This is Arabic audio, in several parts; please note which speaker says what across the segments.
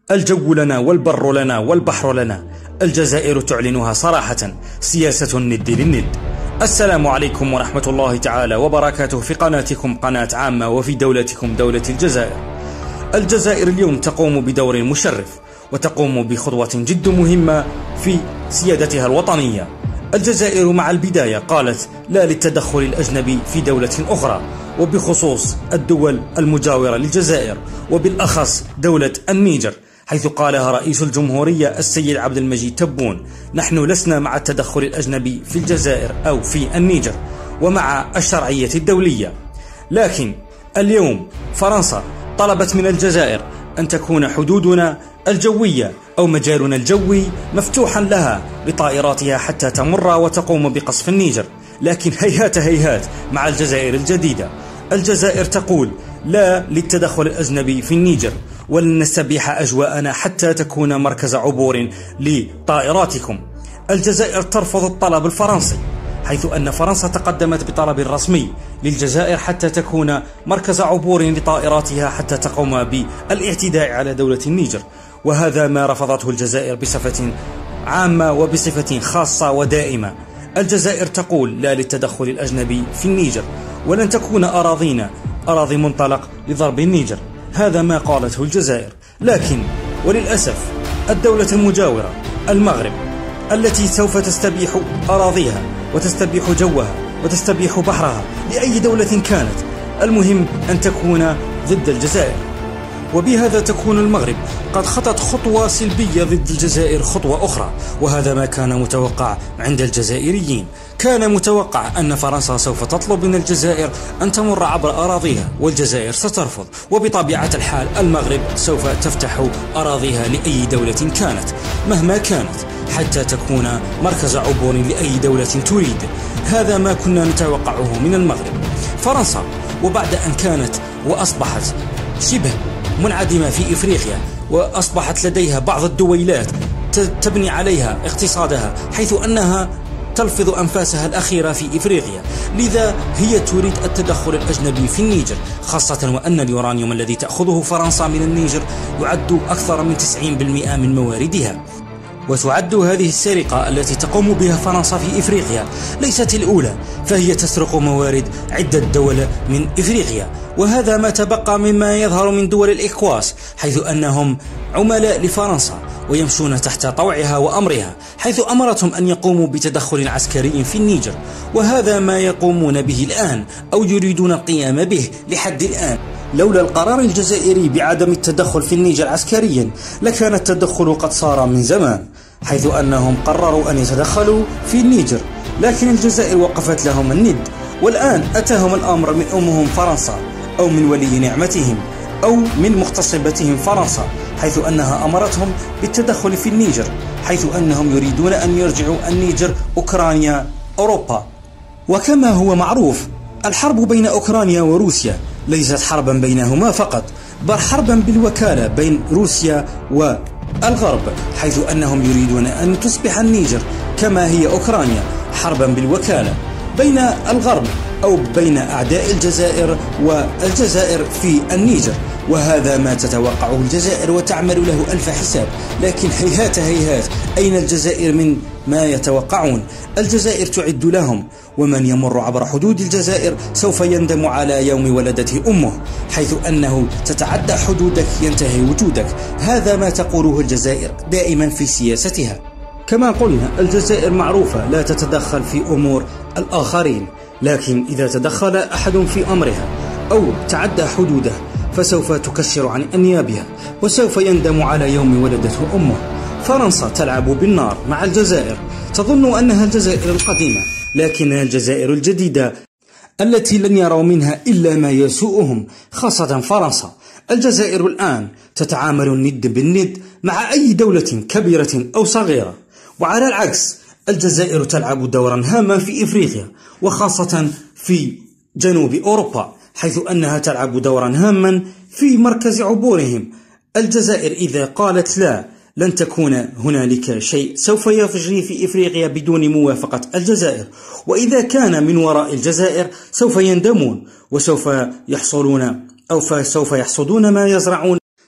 Speaker 1: الجو لنا والبر لنا والبحر لنا. الجزائر تعلنها صراحة سياسة الند للند. السلام عليكم ورحمة الله تعالى وبركاته في قناتكم قناة عامة وفي دولتكم دولة الجزائر. الجزائر اليوم تقوم بدور مشرف وتقوم بخطوة جد مهمة في سيادتها الوطنية. الجزائر مع البداية قالت لا للتدخل الأجنبي في دولة أخرى، وبخصوص الدول المجاورة للجزائر وبالأخص دولة النيجر، حيث قالها رئيس الجمهورية السيد عبد المجيد تبون: نحن لسنا مع التدخل الأجنبي في الجزائر أو في النيجر ومع الشرعية الدولية. لكن اليوم فرنسا طلبت من الجزائر أن تكون حدودنا الجوية أو مجالنا الجوي مفتوحا لها لطائراتها حتى تمر وتقوم بقصف النيجر. لكن هيهات هيهات مع الجزائر الجديدة. الجزائر تقول لا للتدخل الأجنبي في النيجر، ولن نستبيح أجواءنا حتى تكون مركز عبور لطائراتكم. الجزائر ترفض الطلب الفرنسي، حيث أن فرنسا تقدمت بطلب رسمي للجزائر حتى تكون مركز عبور لطائراتها حتى تقوم بالاعتداء على دولة النيجر، وهذا ما رفضته الجزائر بصفة عامة وبصفة خاصة ودائمة. الجزائر تقول لا للتدخل الأجنبي في النيجر، ولن تكون أراضينا أراضي منطلق لضرب النيجر. هذا ما قالته الجزائر. لكن وللأسف الدولة المجاورة المغرب التي سوف تستبيح أراضيها وتستبيح جوها وتستبيح بحرها لأي دولة كانت، المهم أن تكون ضد الجزائر، وبهذا تكون المغرب قد خطت خطوة سلبية ضد الجزائر خطوة أخرى. وهذا ما كان متوقع عند الجزائريين. كان متوقع أن فرنسا سوف تطلب من الجزائر أن تمر عبر أراضيها والجزائر سترفض، وبطبيعة الحال المغرب سوف تفتح أراضيها لأي دولة كانت مهما كانت حتى تكون مركز عبور لأي دولة تريد. هذا ما كنا نتوقعه من المغرب. فرنسا وبعد أن كانت وأصبحت شبه منعدمة في إفريقيا، وأصبحت لديها بعض الدويلات تبني عليها اقتصادها، حيث أنها تلفظ أنفاسها الأخيرة في إفريقيا، لذا هي تريد التدخل الأجنبي في النيجر، خاصة وأن اليورانيوم الذي تأخذه فرنسا من النيجر يعد أكثر من 90% من مواردها. وتعد هذه السرقة التي تقوم بها فرنسا في إفريقيا ليست الأولى، فهي تسرق موارد عدة دول من إفريقيا، وهذا ما تبقى مما يظهر من دول الإكواس، حيث أنهم عملاء لفرنسا ويمشون تحت طوعها وأمرها، حيث أمرتهم أن يقوموا بتدخل عسكري في النيجر. وهذا ما يقومون به الآن أو يريدون القيام به لحد الآن. لولا القرار الجزائري بعدم التدخل في النيجر عسكريا لكان التدخل قد صار من زمان، حيث أنهم قرروا أن يتدخلوا في النيجر، لكن الجزائر وقفت لهم الند. والآن أتاهم الأمر من أمهم فرنسا أو من ولي نعمتهم أو من مغتصبتهم فرنسا، حيث أنها أمرتهم بالتدخل في النيجر، حيث أنهم يريدون أن يرجعوا النيجر أوكرانيا أوروبا. وكما هو معروف الحرب بين أوكرانيا وروسيا ليست حربا بينهما فقط، بل حربا بالوكالة بين روسيا والغرب، حيث أنهم يريدون أن تصبح النيجر كما هي أوكرانيا حربا بالوكالة بين الغرب أو بين أعداء الجزائر والجزائر في النيجر. وهذا ما تتوقعه الجزائر وتعمل له ألف حساب. لكن هيهات هيهات، أين الجزائر من ما يتوقعون؟ الجزائر تعد لهم، ومن يمر عبر حدود الجزائر سوف يندم على يوم ولدته أمه، حيث أنه تتعدى حدودك ينتهي وجودك. هذا ما تقوله الجزائر دائما في سياستها. كما قلنا الجزائر معروفة لا تتدخل في أمور الآخرين، لكن إذا تدخل أحد في أمرها أو تعدى حدوده فسوف تكشر عن أنيابها وسوف يندم على يوم ولدته أمه. فرنسا تلعب بالنار مع الجزائر، تظن أنها الجزائر القديمة، لكنها الجزائر الجديدة التي لن يروا منها إلا ما يسوءهم، خاصة فرنسا. الجزائر الآن تتعامل الند بالند مع أي دولة كبيرة أو صغيرة، وعلى العكس الجزائر تلعب دورا هاما في إفريقيا وخاصة في جنوب أوروبا، حيث أنها تلعب دورا هاما في مركز عبورهم. الجزائر إذا قالت لا لن تكون هنالك شيء سوف يجري في إفريقيا بدون موافقة الجزائر، وإذا كان من وراء الجزائر سوف يندمون وسوف يحصلون أو سوف يحصدون ما يزرعون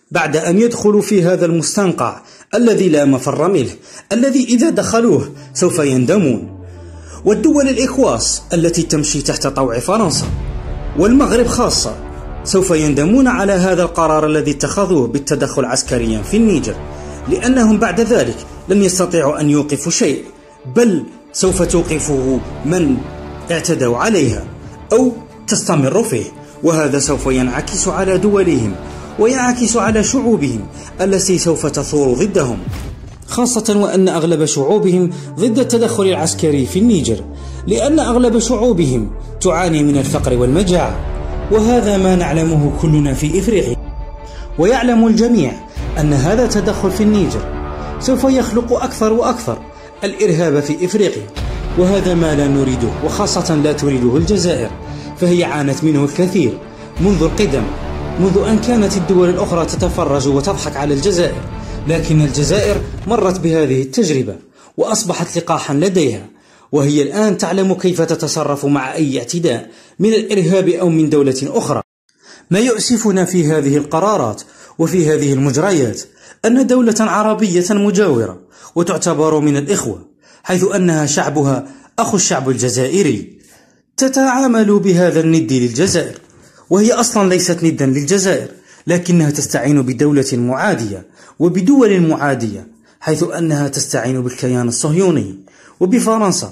Speaker 1: بعد أن يدخلوا في هذا المستنقع الذي لا مفر منه، الذي إذا دخلوه سوف يندمون. والدول الإكواس التي تمشي تحت طوع فرنسا والمغرب خاصة سوف يندمون على هذا القرار الذي اتخذوه بالتدخل عسكريا في النيجر، لأنهم بعد ذلك لن يستطيعوا أن يوقفوا شيء، بل سوف توقفه من اعتدوا عليها أو تستمر فيه، وهذا سوف ينعكس على دولهم وينعكس على شعوبهم التي سوف تثور ضدهم، خاصة وأن أغلب شعوبهم ضد التدخل العسكري في النيجر، لأن أغلب شعوبهم تعاني من الفقر والمجاعة، وهذا ما نعلمه كلنا في إفريقيا. ويعلم الجميع أن هذا التدخل في النيجر سوف يخلق أكثر وأكثر الإرهاب في إفريقيا، وهذا ما لا نريده، وخاصة لا تريده الجزائر، فهي عانت منه الكثير منذ القدم، منذ أن كانت الدول الأخرى تتفرج وتضحك على الجزائر، لكن الجزائر مرت بهذه التجربة وأصبحت لقاحا لديها، وهي الآن تعلم كيف تتصرف مع أي اعتداء من الإرهاب أو من دولة أخرى. ما يؤسفنا في هذه القرارات وفي هذه المجريات أن دولة عربية مجاورة وتعتبر من الإخوة، حيث أنها شعبها أخو الشعب الجزائري، تتعامل بهذا الند للجزائر، وهي أصلا ليست ندا للجزائر، لكنها تستعين بدولة معادية وبدول معادية، حيث أنها تستعين بالكيان الصهيوني وبفرنسا،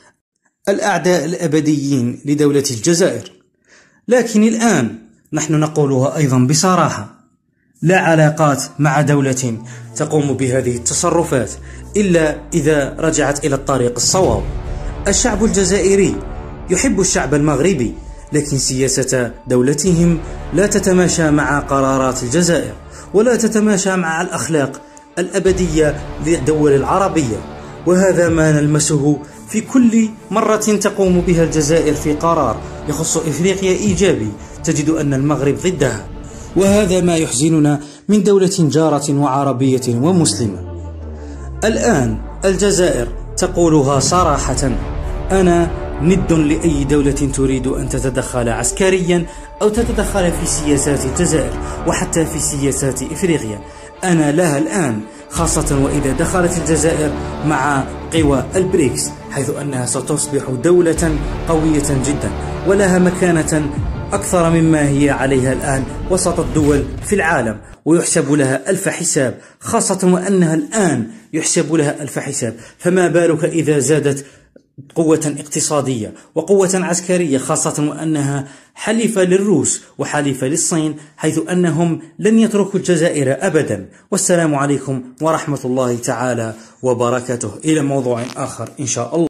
Speaker 1: الأعداء الأبديين لدولة الجزائر. لكن الآن نحن نقولها أيضا بصراحة: لا علاقات مع دولة تقوم بهذه التصرفات إلا إذا رجعت إلى الطريق الصواب. الشعب الجزائري يحب الشعب المغربي، لكن سياسة دولتهم لا تتماشى مع قرارات الجزائر، ولا تتماشى مع الأخلاق الأبدية للدول العربية، وهذا ما نلمسه في كل مرة تقوم بها الجزائر في قرار يخص إفريقيا إيجابي، تجد أن المغرب ضدها، وهذا ما يحزننا من دولة جارة وعربية ومسلمة. الآن الجزائر تقولها صراحة: أنا ند لأي دولة تريد أن تتدخل عسكريا أو تتدخل في سياسات الجزائر وحتى في سياسات إفريقيا، أنا لها الآن، خاصة وإذا دخلت الجزائر مع قوى البريكس، حيث أنها ستصبح دولة قوية جدا ولها مكانة أكثر مما هي عليها الآن وسط الدول في العالم، ويحسب لها ألف حساب، خاصة وأنها الآن يحسب لها ألف حساب، فما بالك إذا زادت قوة اقتصادية وقوة عسكرية، خاصة وأنها حليفة للروس وحليفة للصين، حيث أنهم لن يتركوا الجزائر أبدا. والسلام عليكم ورحمة الله تعالى وبركاته، إلى موضوع آخر إن شاء الله.